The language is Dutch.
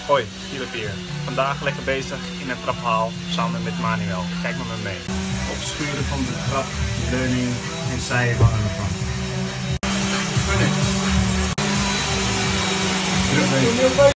Hoi, Philip hier. Vandaag lekker bezig in het traphaal samen met Manuel. Kijk met me mee. Opschuren van de trap, leuning en zij hangen ervan. Finish.